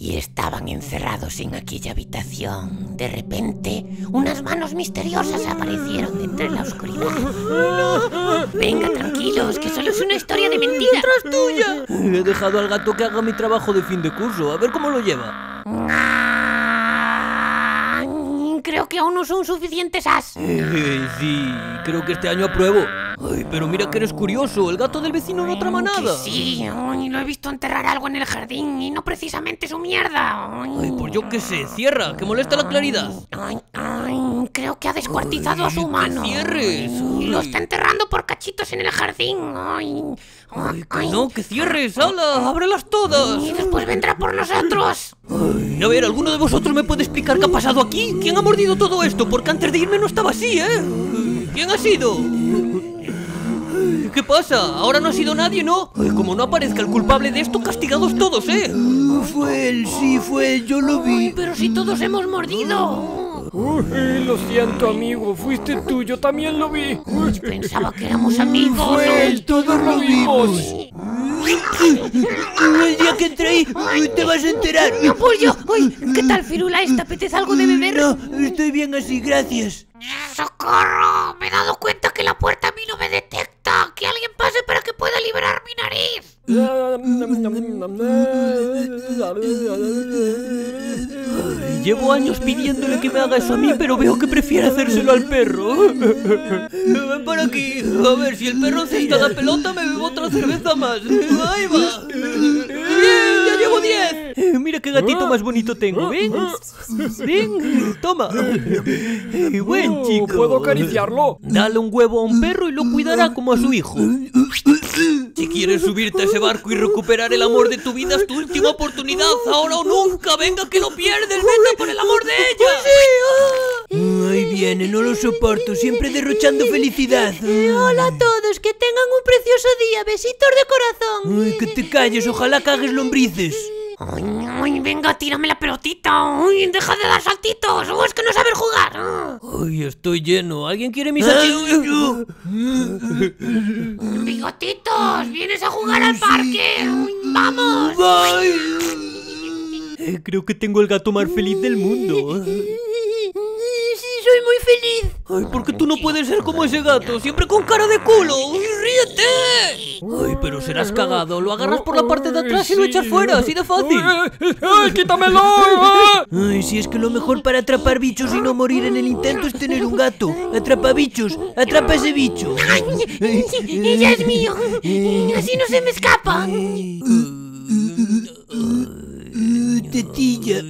y estaban encerrados en aquella habitación. De repente, unas manos misteriosas aparecieron de entre la oscuridad. Venga, tranquilos, que solo es una historia de mentira. ¡Detrás tuya! He dejado al gato que haga mi trabajo de fin de curso, a ver cómo lo lleva. Creo que aún no son suficientes as. Sí, creo que este año apruebo. Ay, pero mira que eres curioso, el gato del vecino no trama nada. Sí, lo he visto enterrar algo en el jardín y no precisamente su mierda. Ay, pues yo qué sé, cierra, que molesta la claridad. Creo que ha descuartizado a su humano. ¡Que cierres! Lo está enterrando por cachitos en el jardín. Que no, que cierres, ¡hala! ¡Ábrelas todas! Y después vendrá por nosotros. A ver, ¿alguno de vosotros me puede explicar qué ha pasado aquí? ¿Quién ha mordido todo esto? Porque antes de irme no estaba así, ¿eh? ¿Quién ha sido? ¿Qué pasa? Ahora no ha sido nadie, ¿no? Como no aparezca el culpable de esto, castigados todos, ¿eh? Fue él, sí, fue él, yo lo vi. Pero si todos hemos mordido. Lo siento, amigo, fuiste tú, yo también lo vi. Pensaba que éramos amigos. Fue él, todos lo vimos. El día que entré ahí, te vas a enterar. ¡Apoyo! ¿Qué tal, Firulais? ¿Te apetece algo de beber? No, estoy bien así, gracias. ¡Socorro! Me he dado cuenta que la puerta a mí no me detecta. ¡Que alguien pase para que pueda liberar mi nariz! Llevo años pidiéndole que me haga eso a mí, pero veo que prefiere hacérselo al perro. Ven por aquí. A ver, si el perro encesta la pelota, me bebo otra cerveza más. ¡Ahí va! ¡Bien! ¡Ya llevo 10! Mira qué gatito más bonito tengo. Ven. Ven, toma. Buen chico. ¿Puedo acariciarlo? Dale un huevo a un perro y lo cuidará como a su hijo. Si quieres subirte a ese barco y recuperar el amor de tu vida, es tu última oportunidad. Ahora o nunca. Venga, que lo pierdes. Vete por el amor de ella. Ahí viene, no lo soporto, siempre derrochando felicidad. Hola a todos, que tengan un precioso día. Besitos de corazón. Ay, que te calles, ojalá cagues lombrices. Venga, tírame la pelotita. Deja de dar saltitos. Es que no sabes jugar. Ay, estoy lleno. ¿Alguien quiere mis salchichas? Bigotitos, ¿vienes a jugar al parque? ¡Vamos! Creo que tengo el gato más feliz del mundo. Sí, soy muy feliz. Ay, ¿por qué tú no puedes ser como ese gato? Siempre con cara de culo. ¡Ríete! Ay, pero serás cagado. Lo agarras por la parte de atrás y lo echas fuera. Así de fácil. ¡Ay, quítamelo! Ay, si es que lo mejor para atrapar bichos y no morir en el intento es tener un gato. Atrapa bichos, atrapa ese bicho. ¡Ya es mío! Así no se me escapa. Tetilla.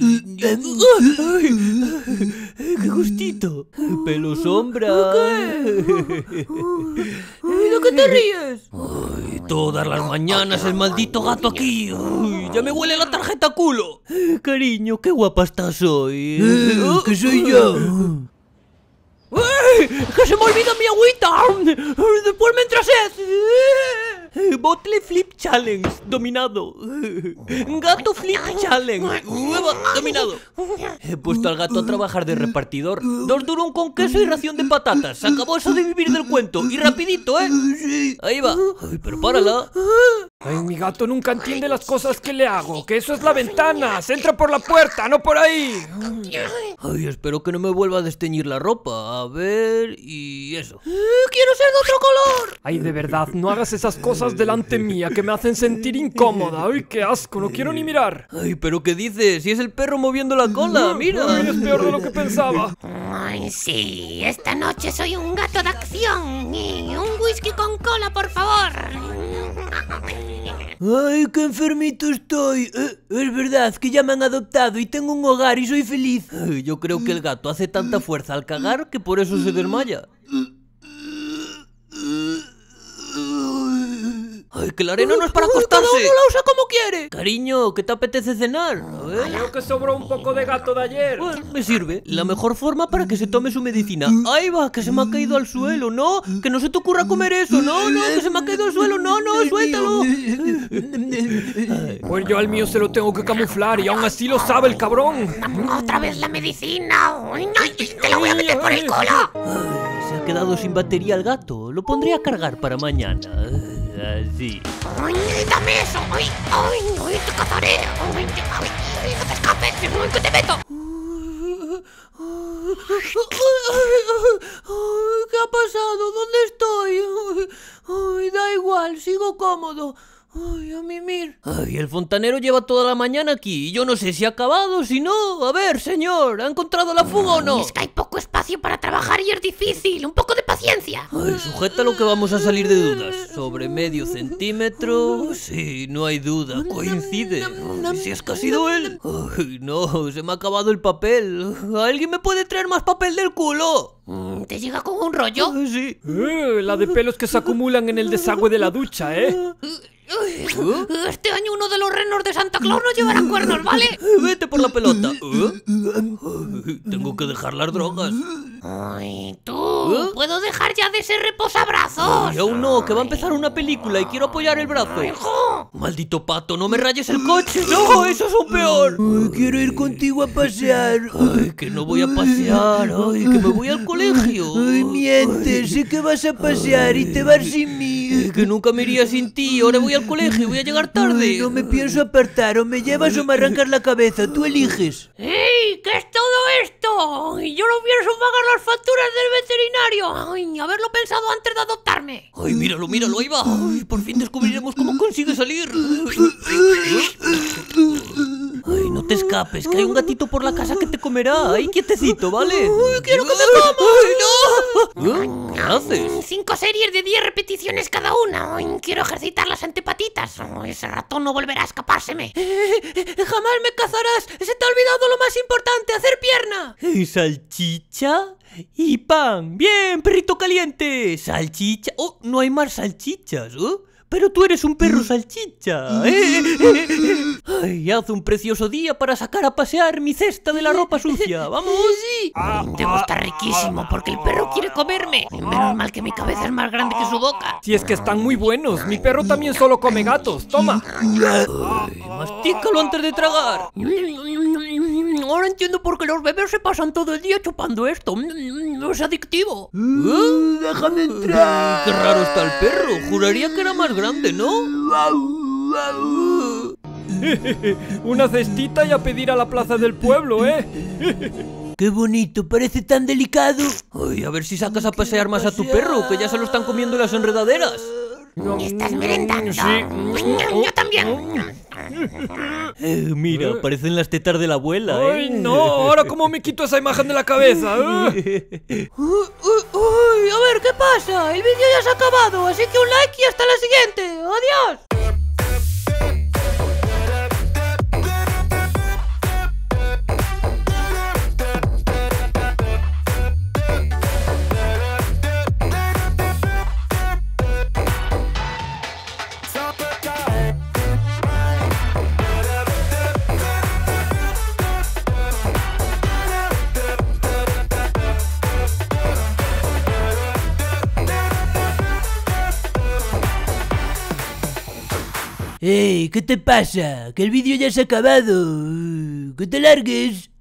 ¡Qué gustito! ¡Pelo sombra! ¿De qué te ríes? Ay, todas las mañanas el maldito gato aquí. Ay, ya me huele la tarjeta culo. Cariño, qué guapa estás hoy. Que soy yo. ¡Ay! ¡Que se me olvida mi agüita! ¡Después me entra sed! Bottle Flip Challenge, dominado. Gato Flip Challenge, dominado. He puesto al gato a trabajar de repartidor. 2 durum con queso y ración de patatas. Se acabó eso de vivir del cuento. Y rapidito, ¿eh? Ahí va. Ay, pero párala. Ay, mi gato nunca entiende las cosas que le hago. Que eso es la ventana. Se entra por la puerta, no por ahí. Ay, espero que no me vuelva a desteñir la ropa. A ver, y eso. ¡Quiero ser de otro color! Ay, de verdad, no hagas esas cosas delante mía que me hacen sentir incómoda. Ay, qué asco, no quiero ni mirar. Ay, pero ¿qué dices? Si es el perro moviendo la cola, mira. Ay, es peor de lo que pensaba. Ay, sí, esta noche soy un gato de acción. Un whisky con cola, por favor. Ay, qué enfermito estoy. Es verdad que ya me han adoptado y tengo un hogar y soy feliz. Yo creo que el gato hace tanta fuerza al cagar que por eso se desmaya. Ay, que la arena no es para acostarse. Cada uno la usa como quiere. Cariño, ¿qué te apetece cenar? A ver. Creo que sobró un poco de gato de ayer. Bueno, me sirve. La mejor forma para que se tome su medicina. Ahí va, que se me ha caído al suelo. No, que no se te ocurra comer eso. No, no, que se me ha caído al suelo. No, no, suéltalo. Pues yo al mío se lo tengo que camuflar y aún así lo sabe el cabrón. Otra vez la medicina. Te la voy a meter por el cola. Ay, se ha quedado sin batería el gato. Lo pondré a cargar para mañana. Así. Ay, dame eso. Ay, te cazaré. Ay, que te meto! ¿Qué ha pasado? ¿Dónde estoy? Ay, da igual, sigo cómodo. Ay, a mimir. Ay, el fontanero lleva toda la mañana aquí y yo no sé si ha acabado, si no. A ver, señor, ¿ha encontrado la fuga o no? Es que hay poco espacio para trabajar y es difícil. Un poco de paciencia. Ay, sujétalo que vamos a salir de dudas. Sobre medio centímetro. Sí, no hay duda, coincide. Ay, si es que ha sido él. Ay, no, se me ha acabado el papel. ¿Alguien me puede traer más papel del culo? ¿Te llega con un rollo? Ay, sí. La de pelos que se acumulan en el desagüe de la ducha, ¿eh? Este año uno de los renos de Santa Claus no llevará cuernos, ¿vale? Vete por la pelota. Tengo que dejar las drogas. Ay, tú. ¿Puedo dejar ya de ser reposabrazos? Y aún no, que va a empezar una película y quiero apoyar el brazo. ¡Hijo! Maldito pato, no me rayes el coche. No, eso es un peor. Ay, quiero ir contigo a pasear. Ay, que no voy a pasear. Ay, que me voy al colegio. Ay, mientes, sé que vas a pasear y te vas sin mí. Que nunca me iría sin ti. Ahora voy al colegio y voy a llegar tarde. Ay, no me pienso apartar, o me llevas o me arrancas la cabeza, tú eliges. ¡Ey! ¿Qué es todo esto? Yo no pienso pagar las facturas del veterinario. Ay, haberlo pensado antes de adoptarme. Ay, míralo, míralo, ahí va. Ay, por fin descubriremos cómo consigue salir. Ay, no te escapes, que hay un gatito por la casa que te comerá. Ahí quietecito, ¿vale? Ay, quiero que me coma. Ay, no. ¿Qué haces? 5 series de 10 repeticiones cada una. Ay, quiero ejercitar las antepatitas. Ay, ese ratón no volverá a escapárseme. Jamás me cazarás. Se te ha olvidado lo más importante, hacer pierna. Salchicha y pan. Bien, perrito caliente. Salchicha. Oh, no hay más salchichas, ¿oh? Pero tú eres un perro salchicha. Ay, haz un precioso día para sacar a pasear mi cesta de la ropa sucia. ¡Vamos! Sí. Debo estar riquísimo porque el perro quiere comerme. Menos mal que mi cabeza es más grande que su boca. Si es que están muy buenos. Mi perro también solo come gatos. Toma. Ay, mastícalo antes de tragar. Ahora entiendo por qué los bebés se pasan todo el día chupando esto. Es adictivo. Déjame entrar. Qué raro está el perro. Juraría que era más grande, ¿no? Una cestita y a pedir a la plaza del pueblo, ¿eh? Qué bonito, parece tan delicado. Ay, a ver si sacas a pasear más a tu perro, que ya se lo están comiendo las enredaderas. ¿Estás merendando? Yo también. Mira, parecen las tetas de la abuela, ¡Ay, no! Ahora cómo me quito esa imagen de la cabeza. Uy, a ver, ¿qué pasa? El vídeo ya se ha acabado, así que un like y hasta la siguiente. ¡Adiós! ¡Ey! ¿Qué te pasa? Que el vídeo ya se ha acabado. ¡Que te largues!